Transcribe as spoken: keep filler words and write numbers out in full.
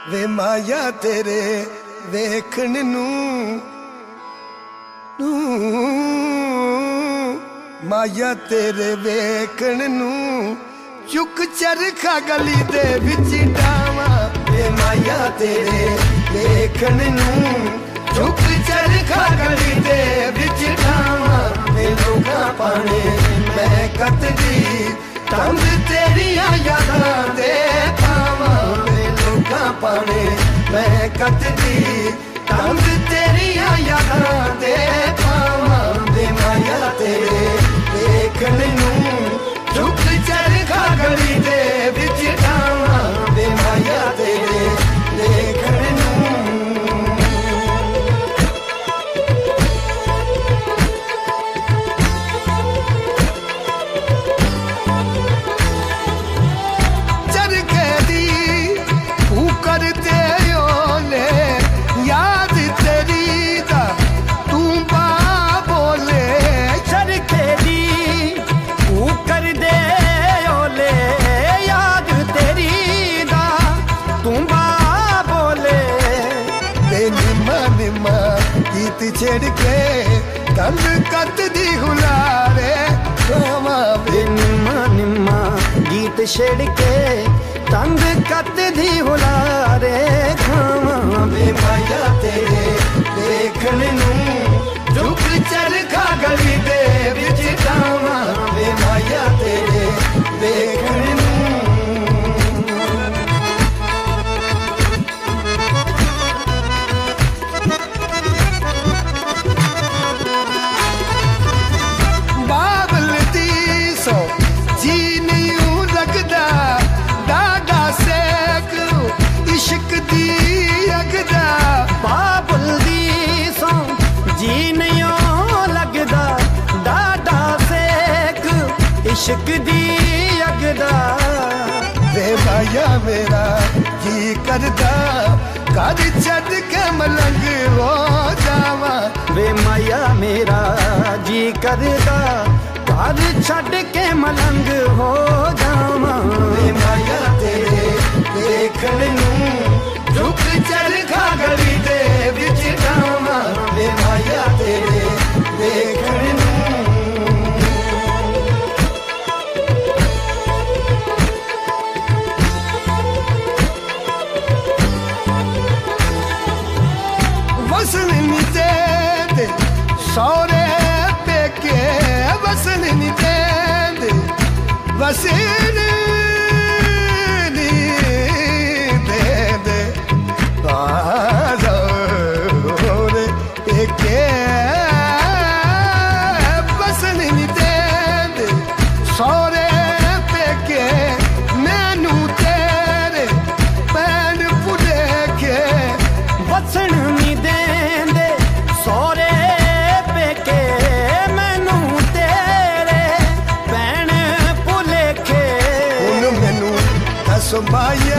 वे माया तेरे वेखण नू माया तेरे वेखण नू चुक चरखा गली दे विच डावा वे माया तेरे वेखण नू चुक चरखा गली दे विच डावा वे लोगा पाने मैं कतदी तंग तेरिया यादां दे पावा वे लोगा पाने मैं कतदी तंग तेरिया यादां दे पावा वे माया तेरे वेखण नू चुक चरखा गली दे विच डावा वे माया तेरे वेखण नू चरखे दी तू करते ओले याद तेरी दा तू बा बोले चरखे दी तू कर दे ओले याद तेरी दा तू बा बोले वे निम्मा निम्मा गीत छेड़ के तंग कत दी हुलारे खावा वे निम्मा निम्मा गीत छेड़ के तंग कत दी हुलारे खावा वे माया तेरे वेखण नू चुक चरखा गली दे विच डावा वे माया तेरे वेखण नू बाबल दी सो जी नहीं लगदा डाडा सेक इश्क दी अगदा बाबुल दी सौ जी नहीं लगदा डाडा सेक इश्क दी अगदा वे माया मेरा जी करदा कर छड़ के मलंग हो जावा वे माया मेरा जी करदा घर छड़ के मलंग हो जावा वे माया तेरे वेखण नू चुक चरखा गली दे विच डावा वे माया तेरे वेखण नू वसन नी देंदे सौरे पेके वसन नी देंदे वसन नी देंदे सौरे पेके वसन नी देंदे सौरे पेके मैनू तेरे भैन भुलेखे वसन नी देंदे सौरे पेके मैनू तेरे भैन भुलेखे हुण मैनू दस माया